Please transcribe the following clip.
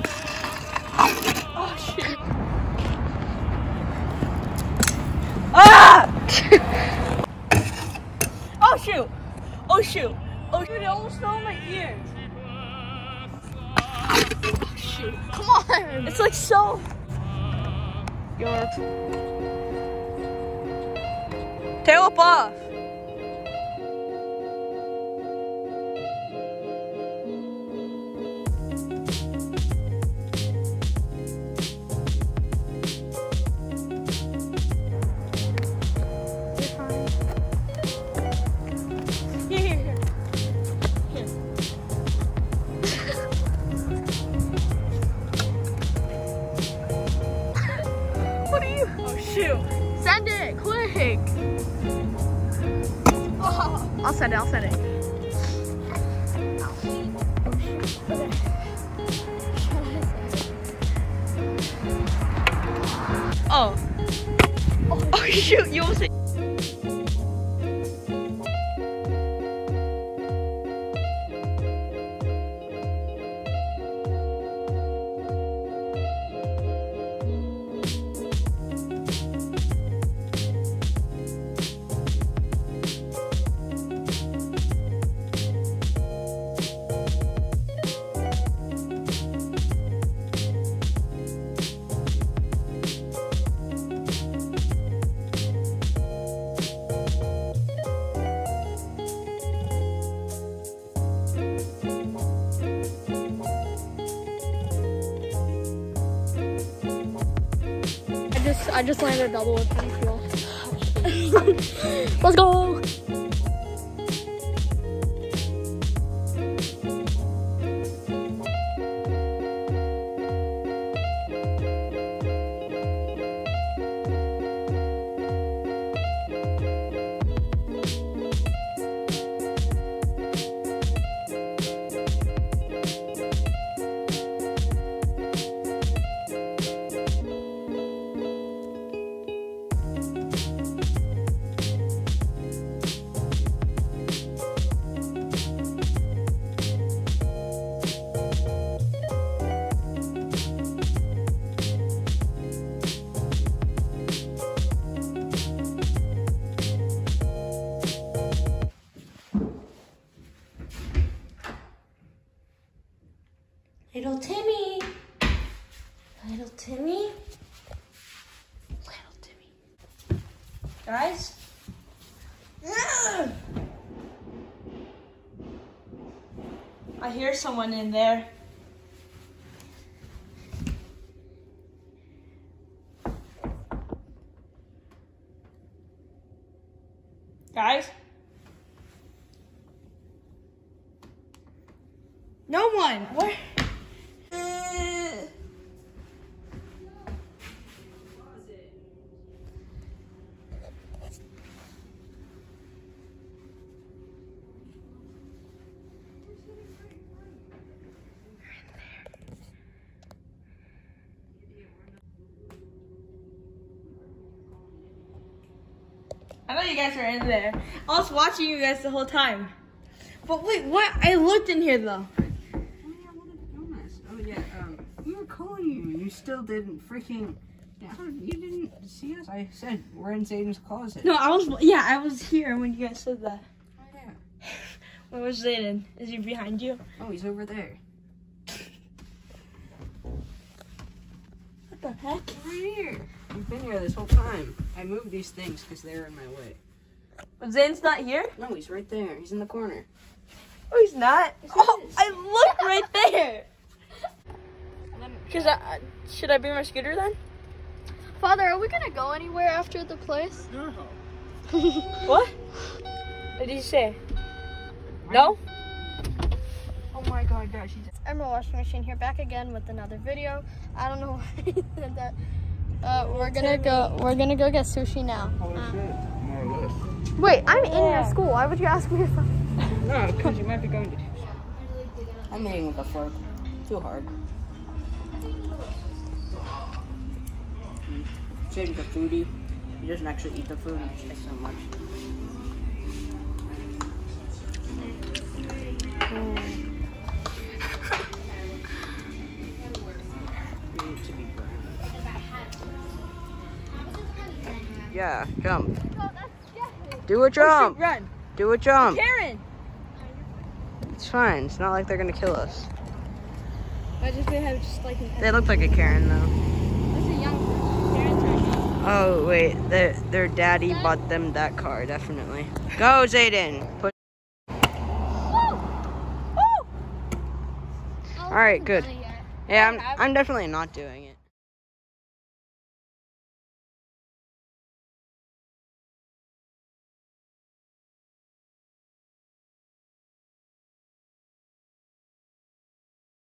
Oh shit. Ah! Oh shoot. Oh shoot. Oh shoot, it almost fell in my ear. Oh shoot. Come on. It's like so. Tail up off. Send it, quick! Oh. I'll send it, Oh. Oh shoot, you almost hit. I just landed a double with penny fuel. Let's go! Little Timmy. Little Timmy. Little Timmy. Guys? I hear someone in there. Guys? No one. Where? I know you guys were in there. I was watching you guys the whole time. But wait, what? I looked in here though. Oh yeah, what did you miss? Oh yeah, we were calling you and you still didn't freaking, you didn't see us? I said, we're in Zayden's closet. No, I was here when you guys said that. Oh yeah. Where was Zayden? Is he behind you? Oh, he's over there. What the heck? Over here. You've been here this whole time. I moved these things because they were in my way. But Zayden's not here? No, he's right there. He's in the corner. Oh, he's not? Yes, Oh, I looked right there. Should I bring my scooter then? Father, are we gonna go anywhere after the place? No. What? What did you say? No? Oh my god, guys. Emerald washing machine here, back again with another video. I don't know why he said that. We're gonna go get sushi now. Holy shit, more or less. Wait, I'm in your school. Why would you ask me if I'm... No, because you might be going to. I'm eating with a fork. Too hard. Jaden's a foodie. He doesn't actually eat the food. He just eats so much. Yeah, jump. Oh, that's scary. Do a jump. Oh, shoot, run. Do a jump. Karen. It's fine. It's not like they're gonna kill us. I just they have just like an. They look like a Karen though. That's a young person. Karen's right now. Oh wait, their daddy bought them that car. Definitely. Go, Zayden. Put. All right, good. Yeah, I'm definitely not doing it.